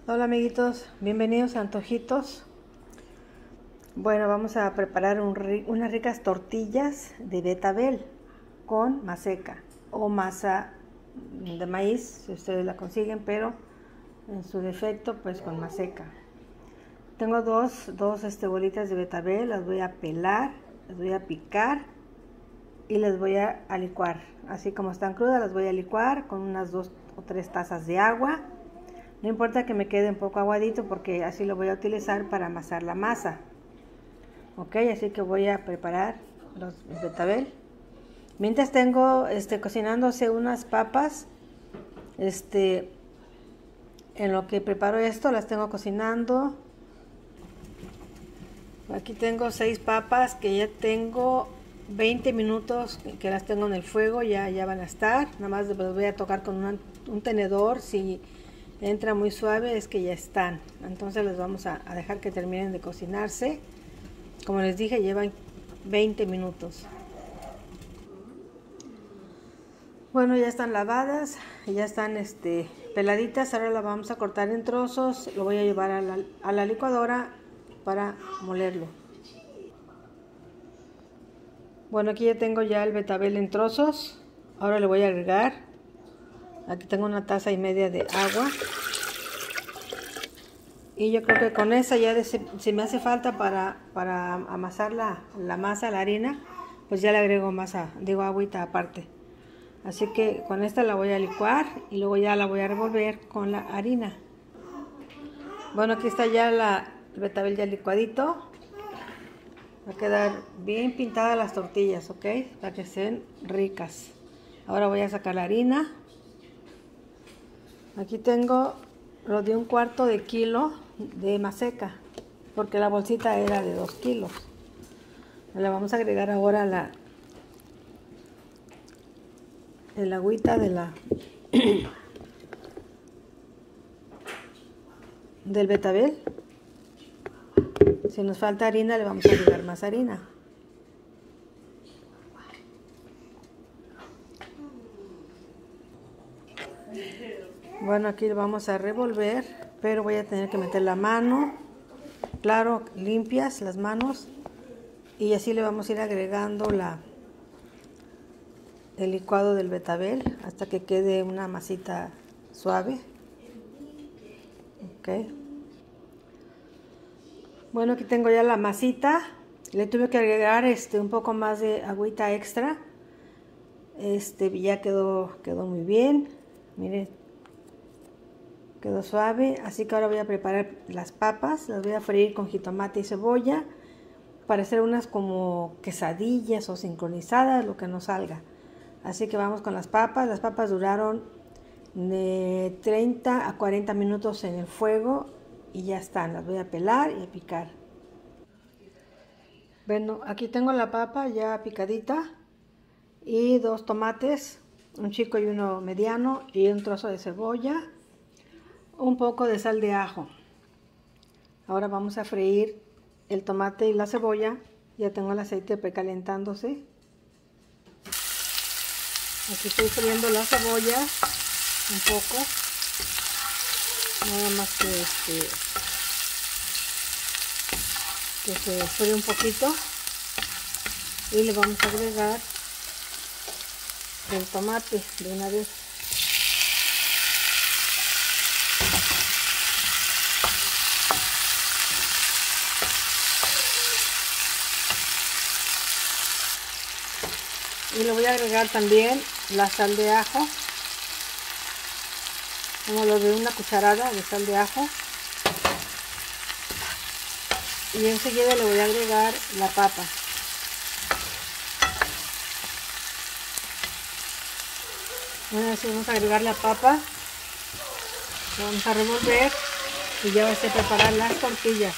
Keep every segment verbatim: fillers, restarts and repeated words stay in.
Hola amiguitos, bienvenidos a Antojitos. Bueno, vamos a preparar un, unas ricas tortillas de betabel con maseca o masa de maíz, si ustedes la consiguen, pero en su defecto pues con maseca. Tengo dos, dos este, bolitas de betabel, las voy a pelar, las voy a picar y las voy a, a licuar. Así como están crudas las voy a licuar con unas dos o tres tazas de agua. No importa que me quede un poco aguadito porque así lo voy a utilizar para amasar la masa. Ok, así que voy a preparar los betabel. Mientras tengo este, cocinándose unas papas, este, en lo que preparo esto las tengo cocinando. Aquí tengo seis papas que ya tengo veinte minutos que las tengo en el fuego, ya, ya van a estar. Nada más les voy a tocar con una, un tenedor. Si entra muy suave es que ya están, entonces les vamos a, a dejar que terminen de cocinarse. Como les dije, llevan veinte minutos. Bueno, ya están lavadas, ya están este, peladitas. Ahora las vamos a cortar en trozos. Lo voy a llevar a la, a la licuadora para molerlo. Bueno, aquí ya tengo ya el betabel en trozos. Ahora le voy a agregar, aquí tengo una taza y media de agua. Y yo creo que con esa ya, de, si me hace falta para, para amasar la, la masa, la harina, pues ya le agrego masa, digo agüita aparte. Así que con esta la voy a licuar y luego ya la voy a revolver con la harina. Bueno, aquí está ya la, el betabel ya licuadito. Va a quedar bien pintadas las tortillas, ¿ok? Para que estén ricas. Ahora voy a sacar la harina. Aquí tengo lo de un cuarto de kilo de maseca, porque la bolsita era de dos kilos. Le vamos a agregar ahora la el agüita de la del betabel. Si nos falta harina, le vamos a agregar más harina. Bueno, aquí lo vamos a revolver, pero voy a tener que meter la mano, claro, limpias las manos, y así le vamos a ir agregando la el licuado del betabel hasta que quede una masita suave. Ok. Bueno, aquí tengo ya la masita. Le tuve que agregar este un poco más de agüita extra. Este ya quedó quedó muy bien. Miren, quedó suave. Así que ahora voy a preparar las papas. Las voy a freír con jitomate y cebolla para hacer unas como quesadillas o sincronizadas, lo que nos salga. Así que vamos con las papas. Las papas duraron de treinta a cuarenta minutos en el fuego y ya están. Las voy a pelar y a picar. Bueno, aquí tengo la papa ya picadita y dos tomates, un chico y uno mediano, y un trozo de cebolla, un poco de sal de ajo. Ahora vamos a freír el tomate y la cebolla. Ya tengo el aceite precalentándose. Aquí estoy friendo la cebolla un poco, nada más que, este, que se fríe un poquito, y le vamos a agregar el tomate de una vez. Y le voy a agregar también la sal de ajo, como lo de una cucharada de sal de ajo. Y enseguida le voy a agregar la papa. Bueno, así vamos a agregar la papa. La vamos a revolver y ya va a ser preparar las tortillas.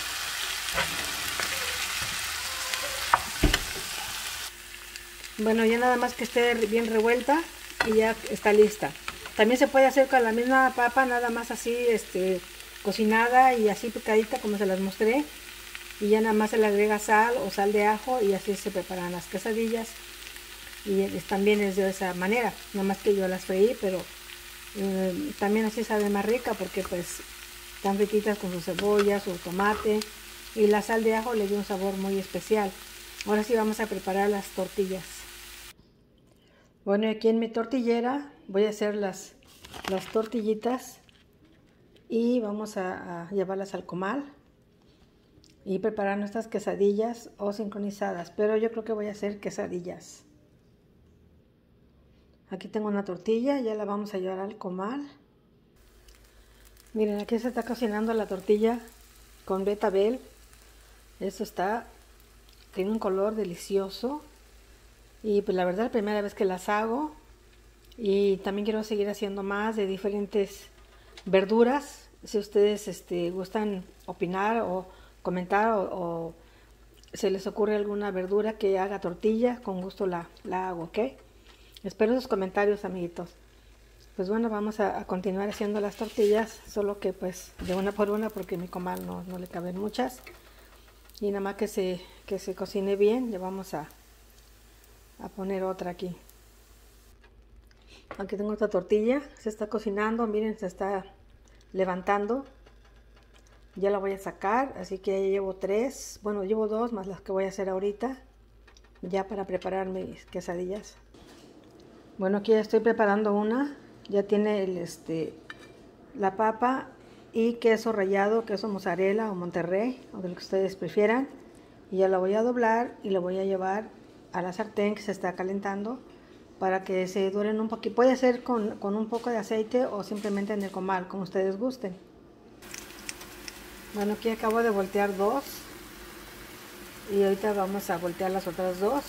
Bueno, ya nada más que esté bien revuelta y ya está lista. También se puede hacer con la misma papa, nada más así, este, cocinada y así picadita como se las mostré. Y ya nada más se le agrega sal o sal de ajo y así se preparan las quesadillas. Y también es de esa manera, nada más que yo las freí, pero eh, también así sabe más rica porque pues Están frititas con su cebolla, su tomate y la sal de ajo le dio un sabor muy especial. Ahora sí vamos a preparar las tortillas. Bueno, aquí en mi tortillera voy a hacer las, las tortillitas y vamos a, a llevarlas al comal y preparar nuestras quesadillas o sincronizadas, pero yo creo que voy a hacer quesadillas. Aquí tengo una tortilla, ya la vamos a llevar al comal. Miren, aquí se está cocinando la tortilla con betabel. Esto está, tiene un color delicioso. Y pues la verdad, la primera vez que las hago. Y también quiero seguir haciendo más de diferentes verduras. Si ustedes este, gustan opinar o comentar o, o se les ocurre alguna verdura que haga tortilla, con gusto la, la hago, ¿ok? Espero sus comentarios, amiguitos. Pues bueno, vamos a, a continuar haciendo las tortillas, solo que pues de una por una porque mi comal no, no le caben muchas. Y nada más que se, que se cocine bien, ya vamos a, a poner otra aquí. Aquí tengo otra tortilla, se está cocinando, miren, se está levantando. Ya la voy a sacar, así que ya llevo tres, bueno, llevo dos más las que voy a hacer ahorita, ya para preparar mis quesadillas. Bueno, aquí ya estoy preparando una, ya tiene el, este, la papa y queso rallado, queso mozzarella o Monterrey, o de lo que ustedes prefieran. Y ya la voy a doblar y la voy a llevar a la sartén que se está calentando para que se doren un poquito. Puede ser con, con un poco de aceite o simplemente en el comal, como ustedes gusten. Bueno, aquí acabo de voltear dos y ahorita vamos a voltear las otras dos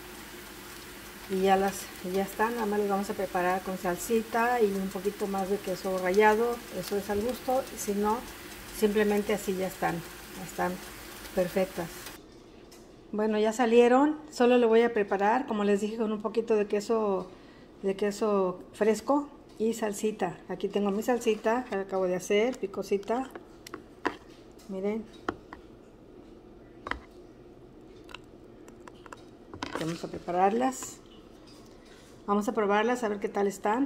y ya las ya están. Nada más las vamos a preparar con salsita y un poquito más de queso rallado, eso es al gusto. Si no, simplemente así ya están, están perfectas. Bueno, ya salieron, solo le voy a preparar, como les dije, con un poquito de queso de queso fresco y salsita. Aquí tengo mi salsita que acabo de hacer, picosita. Miren, vamos a prepararlas, vamos a probarlas a ver qué tal están.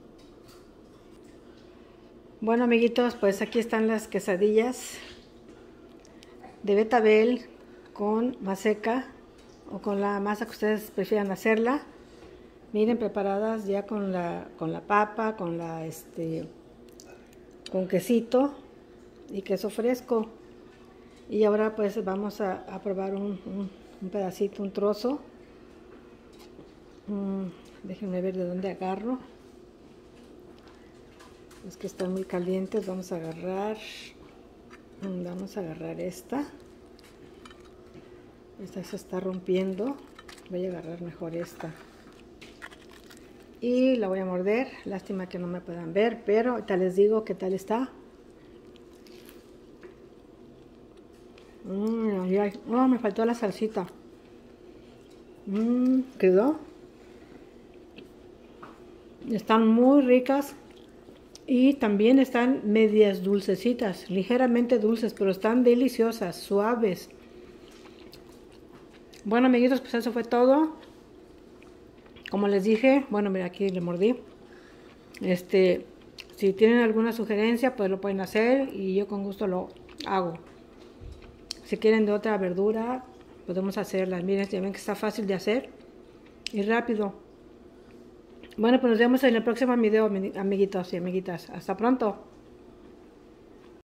Bueno, amiguitos, pues aquí están las quesadillas de betabel con maseca o con la masa que ustedes prefieran hacerla. Miren, preparadas ya con la con la papa, con la este con quesito y queso fresco. Y ahora pues vamos a, a probar un, un, un pedacito, un trozo. Mm, déjenme ver de dónde agarro. Es que están muy calientes. Vamos a agarrar. Mm, vamos a agarrar esta. Esta se está rompiendo. Voy a agarrar mejor esta. Y la voy a morder. Lástima que no me puedan ver, pero ahorita les digo qué tal está. Mm, ay, ay. Oh, me faltó la salsita. Mm, quedó. Están muy ricas y también están medias dulcecitas, ligeramente dulces, pero están deliciosas, suaves. Bueno, amiguitos, pues eso fue todo. Como les dije, bueno, mira, aquí le mordí. Este, si tienen alguna sugerencia, pues lo pueden hacer y yo con gusto lo hago. Si quieren de otra verdura, podemos hacerlas. Miren, ya ven que está fácil de hacer y rápido. Bueno, pues nos vemos en el próximo video, amiguitos y amiguitas. Hasta pronto.